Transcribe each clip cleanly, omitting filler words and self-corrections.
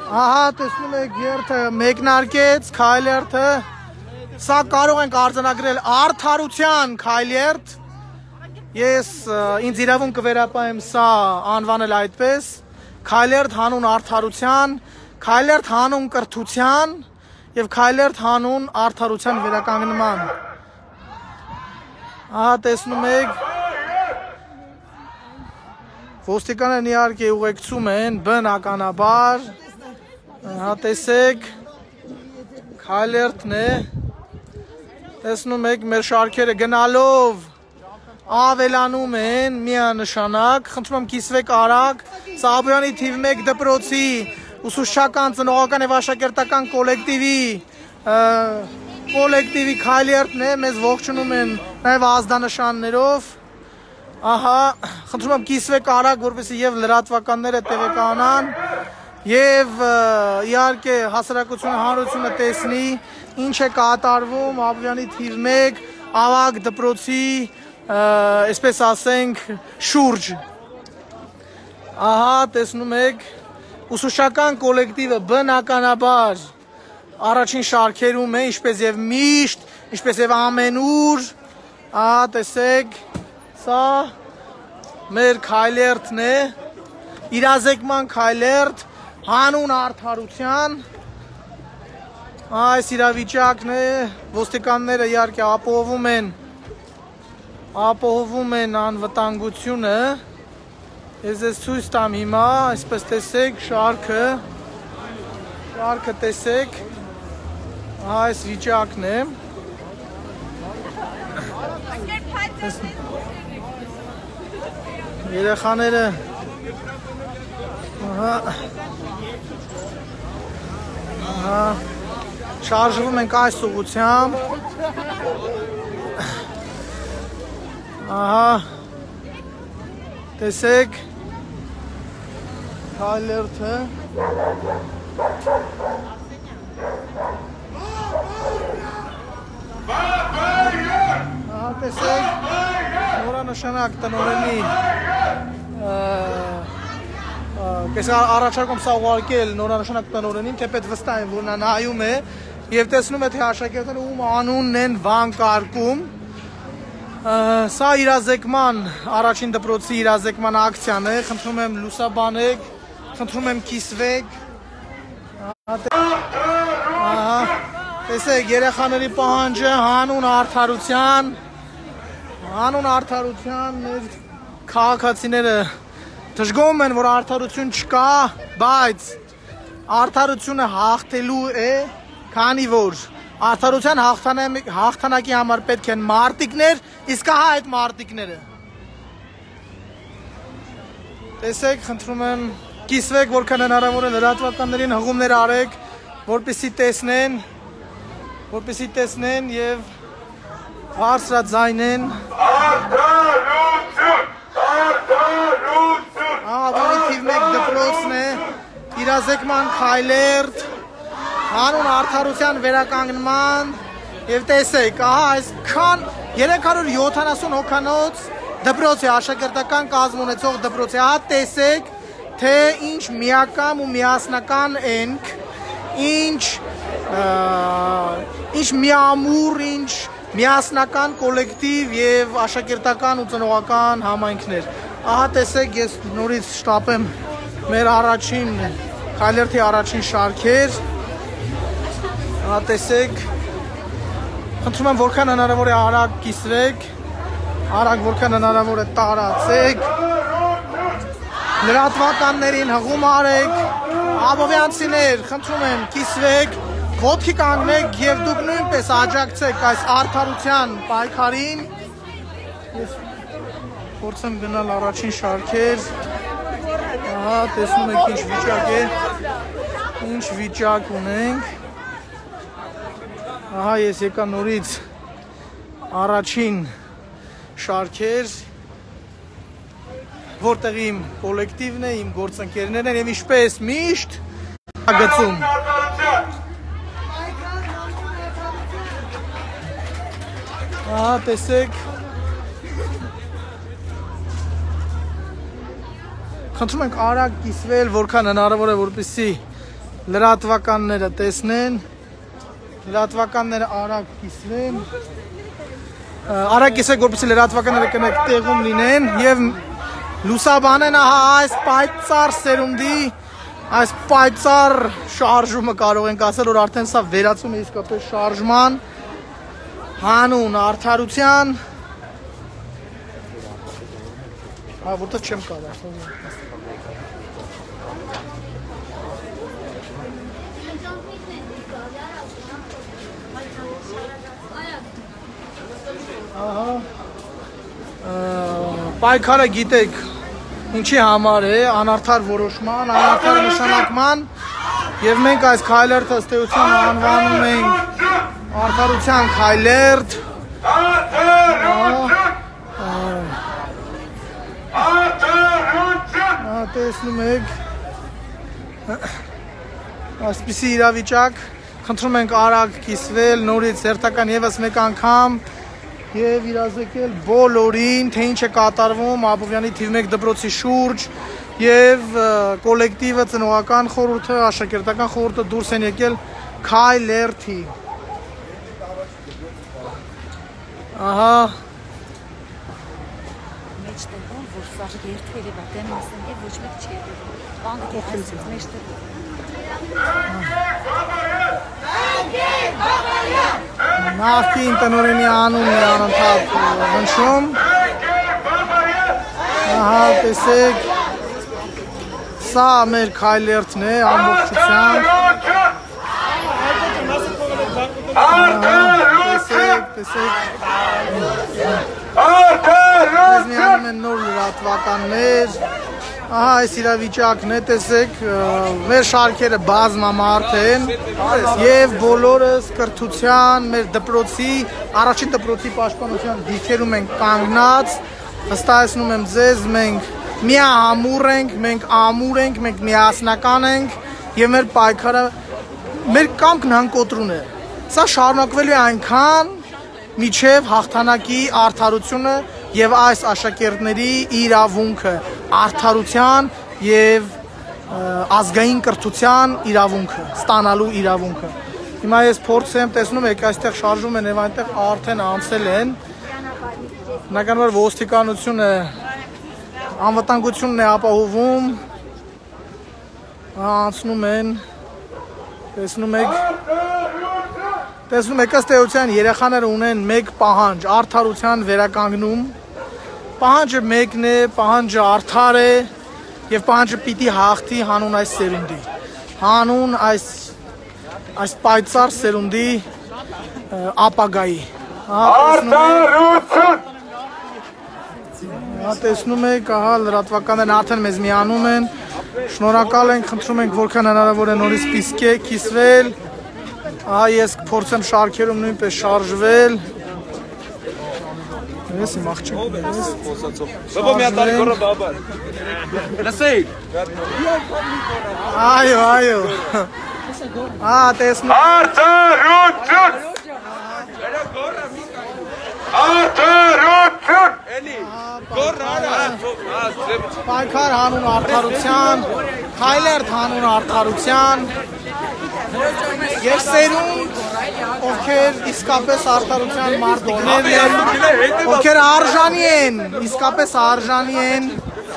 Ահա տեսնում եք երթը մեկնարկեց, քայլերթը։ Սա կարող ենք արձանագրել արդարության քայլերթ։ Ես ինձ իրավունք կվերապահեմ սա անվանել այդպես։ Քայլերթ հանուն արդարության, քայլերթ հանուն կրթության եւ քայլերթ հանուն արդարության վերականգնման։ Ահա տեսնում եք ոստիկաններն իհարկե ուղեկցում են բնականաբար։ Ահա տեսեք քայլերթն է։ Տեսնում եք մեր շարքերը գնալով ավելանում են միանշանակ։ Խնդրում եմ կիսվեք արագ։ Սա Աբովյանի թիվ 1 դպրոցի ուսուցչական ծնողական եւ աշակերտական կոլեկտիվի քայլերթն է։ Մեզ ողջունում են նաեւ ազդանշաններով։ Ահա, խնդրում եմ կիսվեք արագ, որպեսզի եւ լրատվականները տեղեկանան եւ իհարկե հասարակությունը հանրությունը տեսնի ինչ է կատարվում Աբովյանի թիվ 1 ավագ դպրոցի, այսպես ասենք, շուրջ։ Ահա տեսնում եք ուսուցչական կոլեկտիվը բնականաբար առաջին շարքերում է, ինչպես եւ միշտ, ինչպես եւ ամենուր։ Ահա տեսեք սա մեր քայլերթն է, իրազեկման քայլերթ հանուն արդարության։ Այս իրավիճակն է, ոստիկանները իհարկե ապահովում են անվտանգությունը։ Ես ձեզ ցույց տամ հիմա, այսպես տեսեք շարքը տեսեք, այս վիճակն է։ Երեխաները շարժվում ենք այս ուղղությամբ։ Ահա տեսեք քայլերթը։ Ահա տեսեք նորանշանակ տնօրենի Ես առաջարկում սա ուղարկել նորանշանակ տնօրենին, թեպետ վստահ եմ, որ նա նայում է եւ տեսնում է թե աշակերտները ում անունն են վանկարկում։ Սա իրազեկման առաջին դպրոցի իրազեկման ակցիան է, խնդրում եմ լուսաբանեք, խնդրում եմ կիսվեք։ Ահա տեսեք երեխաների պահանջը հանուն արդարության մեր քաղաքացիները դժգոհում են, որ արդարություն չկա, բայց արդարությունը հաղթելու է, քանի որ արդարության հաղթանակի համար պետք են մարտիկներ, իսկ ահա այդ մարտիկները։ Տեսեք, խնդրում եմ կիսվեք, որքան հնարավոր է լրատվականներին հղումներ արեք, որպեսզի տեսնեն եւ բարձրաձայնեն։ Աբովյանի թիվ 1 դպրոցն է, իրազեկման քայլերթ հանուն արդարության վերականգնման եւ տեսեք, ահա այսքան 370 հոգանոց դպրոց է, աշակերտական կազմ ունեցող դպրոց է։ Ահա տեսեք, թե ինչ միակամ ու միասնական ենք, ինչ միամուռ, ինչ միասնական կոլեկտիվ եւ աշակերտական ու ծնողական համայնքներ։ Ահա տեսեք, ես նորից շտապեմ մեր առաջին քայլերթի առաջին շարքեր։ Ահա տեսեք, խնդրում եմ որքան հնարավոր է արագ կիսվեք, արագ որքան հնարավոր է տարածեք, լրատվականներին հղում արեք, աբովյանցիներ, խնդրում եմ կիսվեք, ոտքի կանգնեք եւ դուք նույնպես աջակցեք այս արդարության պայքարին։ Ես փորձեմ գնալ առաջին շարքեր։ Ահա տեսնում եք ինչ վիճակ է, ինչ վիճակ ունենք։ Ահա ես եկա նորից առաջին շարքեր, որտեղ իմ կոլեկտիվն է, իմ գործընկերներն են եւ ինչպես միշտ գծում։ Ահա տեսեք, խնդրում ենք արագ կիսվել, որքան հնարավոր է, որպեսզի լրատվականները տեսնեն, լրատվականները արագ կիսվեն, արագ կիսեք, որպեսզի լրատվականները կնեք տեղում լինեն եւ լուսաբանեն ահա այս պայծառ սերունդի, այս պայծառ շարժումը կարող ենք ասել, որ արդեն սա վերածում է իսկապես շարժման, հանուն արդարության, որտեղ չեմ կարող պայքարը գիտեք ինչի համար է, անարդար որոշման, անարդար նշանակման եւ մենք այս քայլերթը ըստ էության անվանում ենք արդարության քայլերթ տեսնում եք այսպիսի իրավիճակ խնդրում ենք արագ կիսվել նորից հերթական եւս մեկ անգամ եւ իրազեկել բոլորին, թե ինչ է կատարվում Աբովյանի թիվ 1 դպրոցի շուրջ եւ կոլեկտիվը, ծնողական խորհուրդը, աշակերտական խորհուրդը դուրս են եկել քայլերթի։ Ահա մեջտեղում որ սա երթվել է դեմ ասեն եւ ոչ մեկ չի բանկի այսպես մեջտեղում Նախկին տնօրենի անունն է անընդհատ հնչում։ Ահա տեսեք, սա մեր քայլերթն է ամբողջությամբ։ Տեսեք։ Մեզ միանում են նոր լրատվականներ։ Ահա այս իրավիճակն է, տեսեք, մեր շարքերը բազմամարդ են եւ բոլորս կրթության, մեր դպրոցի, առաջին դպրոցի պաշտպանության դիրքերում ենք կանգնած, վստահեցնում եմ ձեզ, մենք միահամուռ ենք, մենք ամուր ենք, մենք միասնական ենք եւ մեր պայքարը, մեր կամքն հանկոտրուն է։ Սա շարունակվելու է այնքան, միջև հաղթանակի արդարությունը եւ այս աշակերտների իրավունքը, արդարության եւ ազգային կրթության իրավունքը, ստանալու իրավունքը։ Հիմա ես փորձեմ, տեսնում եք, այստեղ շարժում են եւ այնտեղ արդեն անցել են։ Բնականաբար ոստիկանությունը անվտանգությունն է ապահովում, անցնում են, տեսնում եք ըստ էության երեխաները ունեն մեկ պահանջ, արդարության վերականգնում, պահանջը մեկն է, պահանջը արդար է եւ պահանջը պիտի հաղթի հանուն այս սերունդի, հանուն այս պայծառ սերունդի ապագայի։ Արդարություն։ Տեսնում եք, ահա լրատվականներն արդեն մեզ միանում են, շնորհակալ ենք, խնդրում ենք որքան հնարավոր է նորից կիսվել, ահա ես փորձեմ շարքերում նույնպես շարժվել, ես իմ աղջիկ ես, Բաբա մի հատ արի գոռա բաբա, լսեիք, այո, տեսնում արդարություն, արդարություն, էլի, պայքար հանուն արդարության, քայլերթ հանուն արդարության, եւ սերունդ, ովքեր իսկապես արդարության մարդիկներն են, ովքեր արժանի են, իսկապես արժանի են,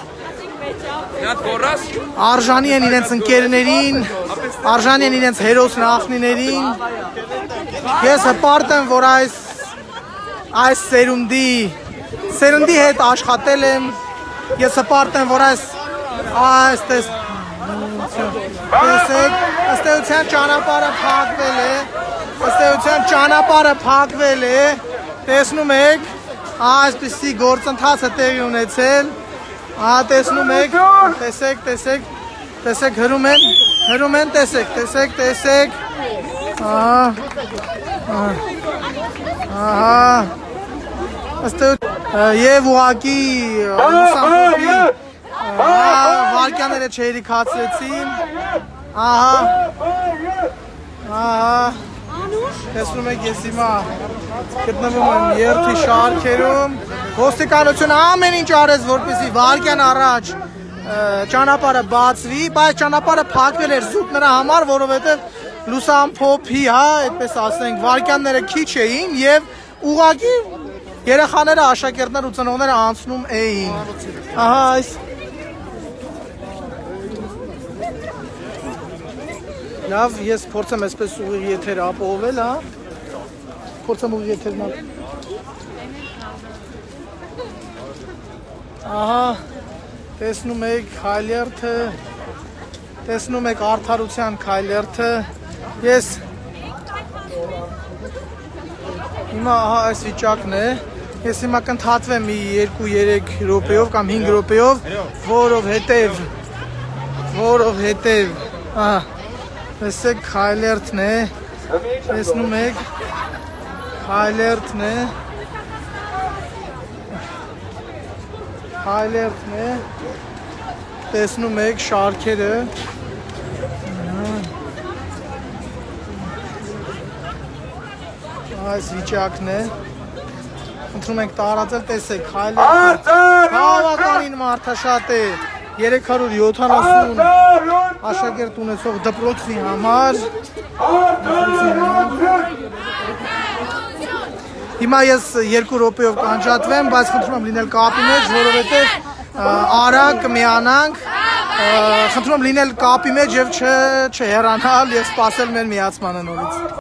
արժանի են իրենց ընկերներին, արժանի են իրենց հերոս նախնիներին, ես հպարտ եմ, որ այս սերունդի հետ աշխատել եմ, ես հպարտ եմ, որ տեսեք, ըստ էության ճանապարհը փակվել է, տեսնում եք, այսպիսի գործընթաց է տեղի ունեցել, տեսնում եք, տեսեք, հրում են, տեսեք, Եվ ուղղակի լուսամուտի վարկյաները չերիքացրեցին, տեսնում եք ես հիմա գտնվում եմ երթի շարքերում, ոստիկանությունը ամեն ինչ արեց, որպեսզի վարկյան առաջ ճանապարհը բացվի, բայց ճանապարհը փակվել էր զուտ նրա համար, որովհետև լուսամփոփի, հա, այդպես ասենք, վարկյանները քիչ էին եւ ուղղակի երեխաները, աշակերտները ու ծնողները անցնում էին։ Ահա այս լավ, ես փորձեմ այսպես ուղիղ եթեր ապահովել, հա։ Փորձեմ ուղիղ եթերն Ահա, տեսնում եք քայլերթը, տեսնում եք արդարության քայլերթը, ես հիմա ահա այս վիճակն է, ես հիմա կընդհատվեմ մի 2-3 րոպեով կամ 5 րոպեով, որովհետև, ահա, տեսեք քայլերթն է, տեսնում եք, քայլերթն է, տեսնում եք շարքերը, այս վիճակն է, խնդրում ենք տարածել, տեսեք, քայլերթը, բավականին մարդաշատ է, 370 աշակերտ ունեցող դպրոցի համար, հիմա ես 2 րոպեով կանջատվեմ, բայց խնդրում եմ լինել կապի մեջ, որովհետև արագ կմիանանք, խնդրում եմ լինել կապի մեջ եւ չհեռանալ եւ սպասել մեր միացմանը նորից։